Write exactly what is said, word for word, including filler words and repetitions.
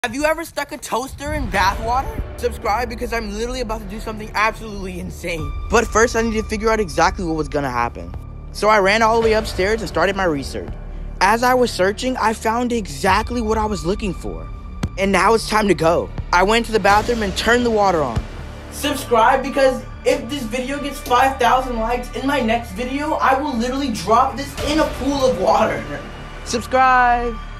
Have you ever stuck a toaster in bath water? Subscribe because I'm literally about to do something absolutely insane. But first I need to figure out exactly what was gonna happen. So I ran all the way upstairs and started my research. As I was searching, I found exactly what I was looking for. And now it's time to go. I went to the bathroom and turned the water on. Subscribe because if this video gets five thousand likes, in my next video, I will literally drop this in a pool of water. Subscribe.